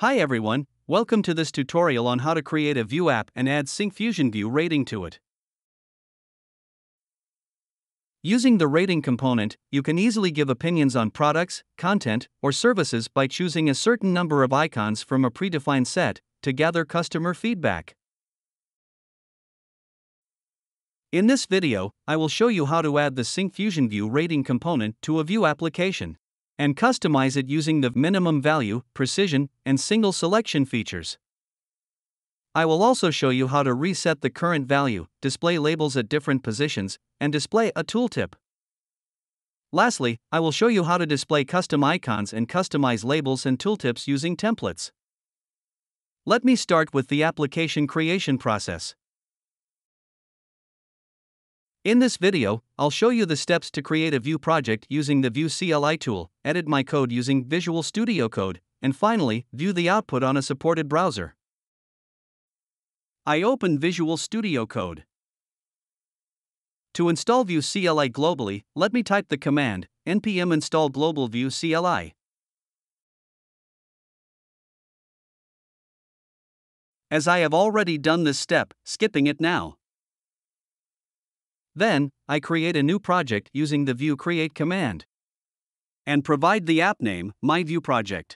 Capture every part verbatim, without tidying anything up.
Hi everyone, welcome to this tutorial on how to create a Vue app and add Syncfusion Vue Rating to it. Using the rating component, you can easily give opinions on products, content, or services by choosing a certain number of icons from a predefined set to gather customer feedback. In this video, I will show you how to add the Syncfusion Vue Rating component to a Vue application and customize it using the minimum value, precision, and single selection features. I will also show you how to reset the current value, display labels at different positions, and display a tooltip. Lastly, I will show you how to display custom icons and customize labels and tooltips using templates. Let me start with the application creation process. In this video, I'll show you the steps to create a Vue project using the Vue C L I tool, edit my code using Visual Studio Code, and finally, view the output on a supported browser. I open Visual Studio Code. To install Vue C L I globally, let me type the command npm install global Vue C L I. As I have already done this step, skipping it now. Then, I create a new project using the Vue create command and provide the app name, my Vue project.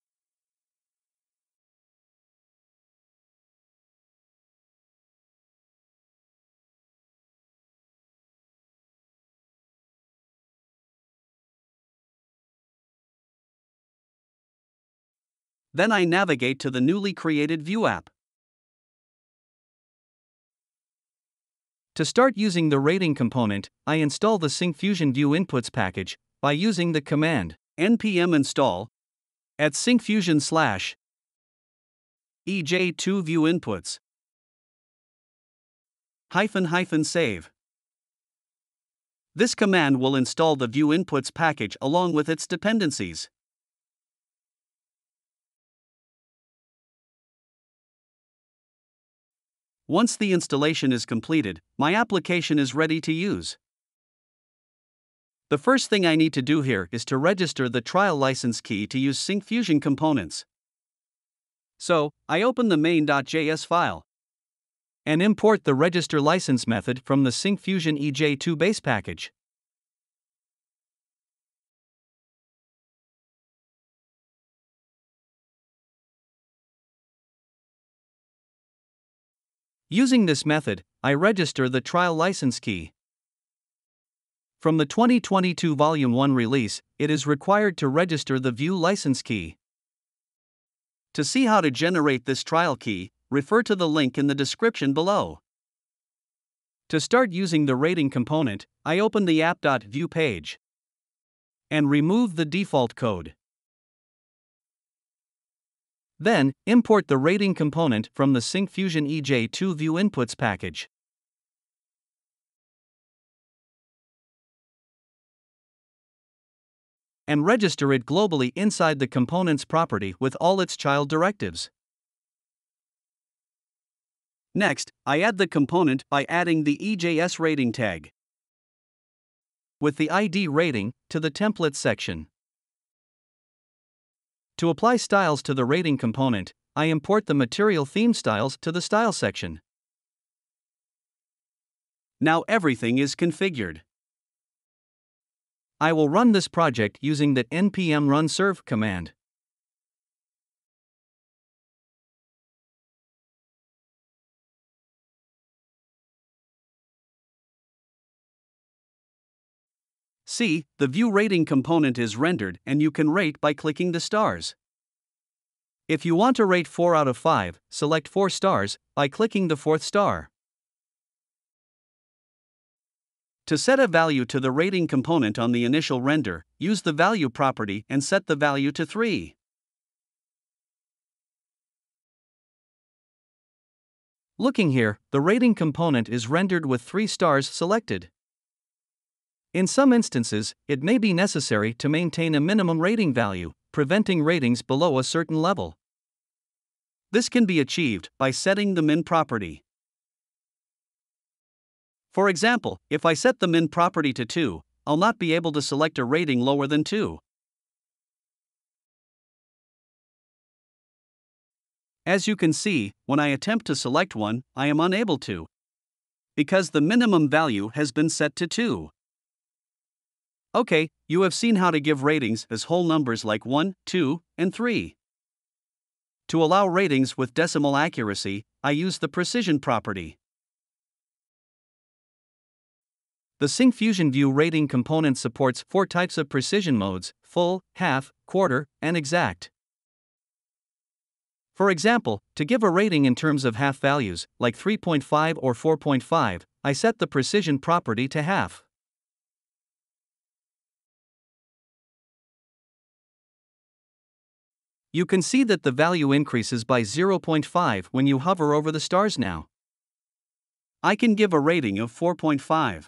Then I navigate to the newly created Vue app. To start using the rating component, I install the Syncfusion Vue inputs package by using the command npm install at syncfusion slash e j two vue inputs hyphen hyphen save. This command will install the Vue inputs package along with its dependencies. Once the installation is completed, my application is ready to use. The first thing I need to do here is to register the trial license key to use Syncfusion components. So, I open the main.js file and import the register license method from the Syncfusion E J two base package. Using this method, I register the trial license key. From the twenty twenty-two Volume one release, it is required to register the Vue license key. To see how to generate this trial key, refer to the link in the description below. To start using the rating component, I open the app.vue page and remove the default code. Then, import the rating component from the Syncfusion E J two Vue inputs package. And register it globally inside the component's property with all its child directives. Next, I add the component by adding the E J S rating tag with the I D rating to the template section. To apply styles to the rating component, I import the material theme styles to the style section. Now everything is configured. I will run this project using the npm run serve command. See, the Vue rating component is rendered and you can rate by clicking the stars. If you want to rate four out of five, select four stars by clicking the fourth star. To set a value to the rating component on the initial render, use the value property and set the value to three. Looking here, the rating component is rendered with three stars selected. In some instances, it may be necessary to maintain a minimum rating value, preventing ratings below a certain level. This can be achieved by setting the min property. For example, if I set the min property to two, I'll not be able to select a rating lower than two. As you can see, when I attempt to select one, I am unable to, because the minimum value has been set to two. Okay, you have seen how to give ratings as whole numbers like one, two, and three. To allow ratings with decimal accuracy, I use the precision property. The Syncfusion Vue Rating component supports four types of precision modes: full, half, quarter, and exact. For example, to give a rating in terms of half values, like three point five or four point five, I set the precision property to half. You can see that the value increases by zero point five when you hover over the stars now. I can give a rating of four point five.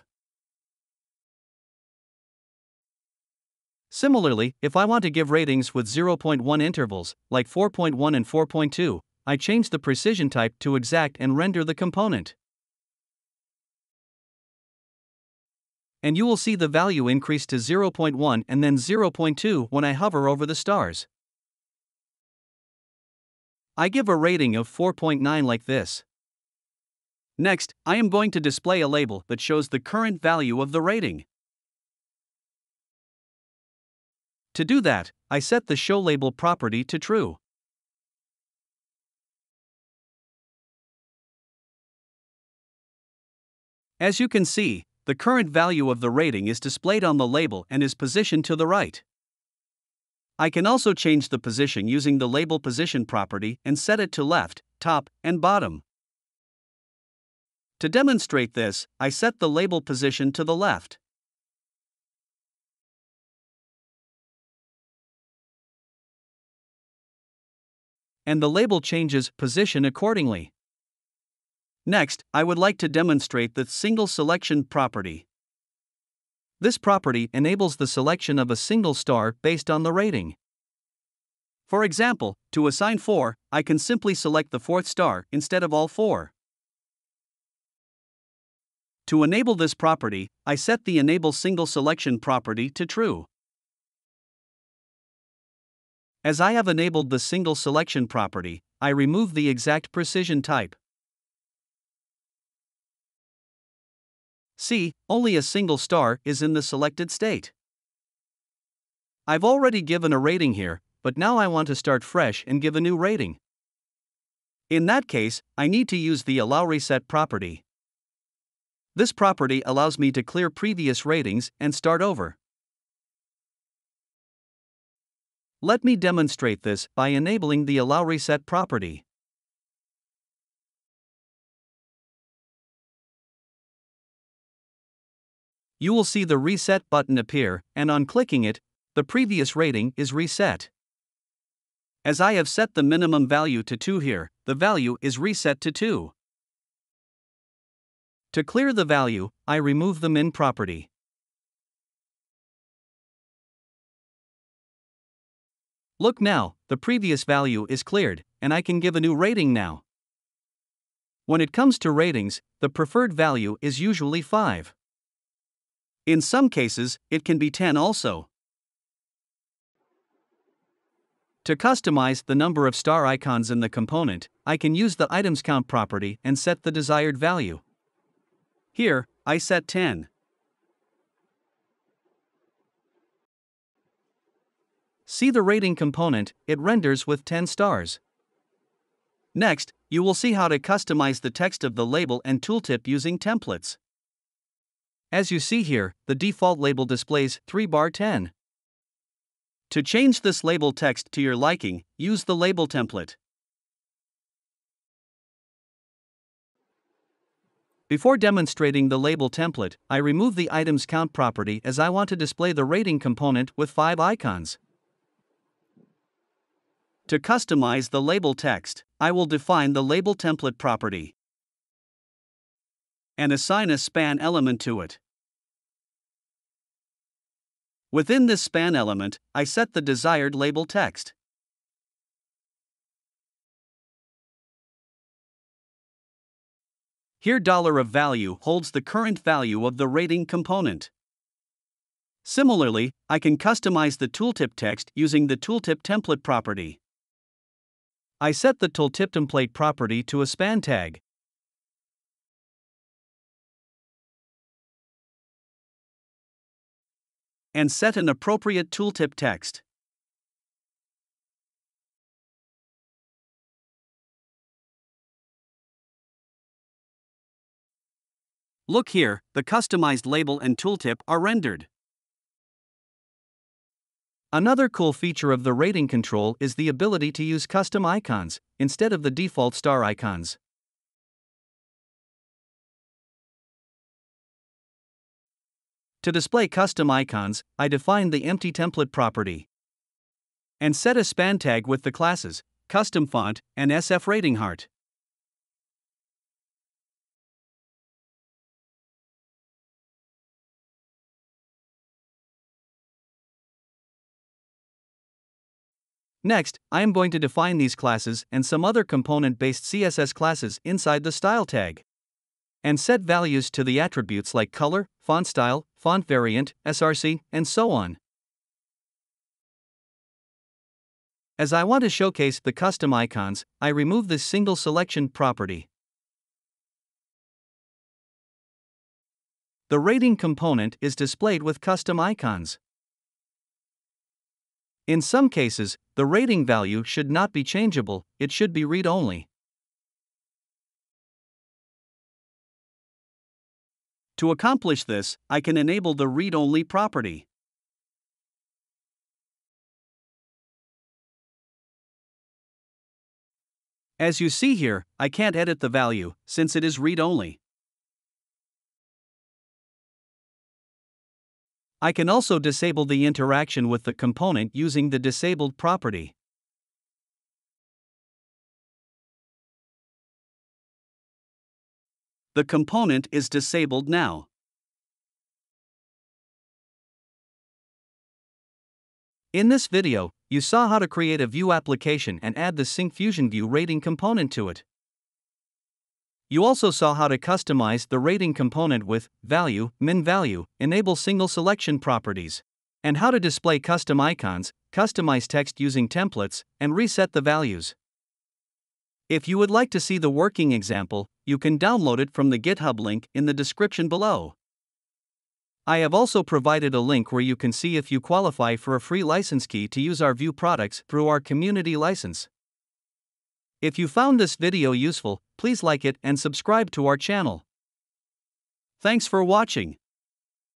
Similarly, if I want to give ratings with zero point one intervals, like four point one and four point two, I change the precision type to exact and render the component. And you will see the value increase to zero point one and then zero point two when I hover over the stars. I give a rating of four point nine like this. Next, I am going to display a label that shows the current value of the rating. To do that, I set the show label property to true. As you can see, the current value of the rating is displayed on the label and is positioned to the right. I can also change the position using the label position property and set it to left, top, and bottom. To demonstrate this, I set the label position to the left. And the label changes position accordingly. Next, I would like to demonstrate the single selection property. This property enables the selection of a single star based on the rating. For example, to assign four, I can simply select the fourth star instead of all four. To enable this property, I set the enable single selection property to true. As I have enabled the single selection property, I remove the exact precision type. See, only a single star is in the selected state. I've already given a rating here, but now I want to start fresh and give a new rating. In that case, I need to use the allow reset property. This property allows me to clear previous ratings and start over. Let me demonstrate this by enabling the allow reset property. You will see the reset button appear, and on clicking it, the previous rating is reset. As I have set the minimum value to two here, the value is reset to two. To clear the value, I remove the min property. Look now, the previous value is cleared, and I can give a new rating now. When it comes to ratings, the preferred value is usually five. In some cases, it can be ten also. To customize the number of star icons in the component, I can use the items count property and set the desired value. Here, I set ten. See the rating component, it renders with ten stars. Next, you will see how to customize the text of the label and tooltip using templates. As you see here, the default label displays three bar ten. To change this label text to your liking, use the label template. Before demonstrating the label template, I remove the items count property as I want to display the rating component with five icons. To customize the label text, I will define the label template property and assign a span element to it. Within this span element, I set the desired label text. Here dollar of value holds the current value of the rating component. Similarly, I can customize the tooltip text using the tooltip template property. I set the tooltip template property to a span tag. And set an appropriate tooltip text. Look here, the customized label and tooltip are rendered. Another cool feature of the rating control is the ability to use custom icons, instead of the default star icons. To display custom icons, I define the empty template property. And set a span tag with the classes, custom font, and S F rating heart. Next, I am going to define these classes and some other component-based C S S classes inside the style tag. And set values to the attributes like color, font style, font variant, S R C, and so on. As I want to showcase the custom icons, I remove this single selection property. The rating component is displayed with custom icons. In some cases, the rating value should not be changeable, it should be read-only. To accomplish this, I can enable the read-only property. As you see here, I can't edit the value, since it is read-only. I can also disable the interaction with the component using the disabled property. The component is disabled now. In this video, you saw how to create a Vue application and add the Syncfusion Vue Rating component to it. You also saw how to customize the rating component with value, min value, enable single selection properties, and how to display custom icons, customize text using templates, and reset the values. If you would like to see the working example, you can download it from the GitHub link in the description below. I have also provided a link where you can see if you qualify for a free license key to use our Vue products through our community license. If you found this video useful, please like it and subscribe to our channel. Thanks for watching.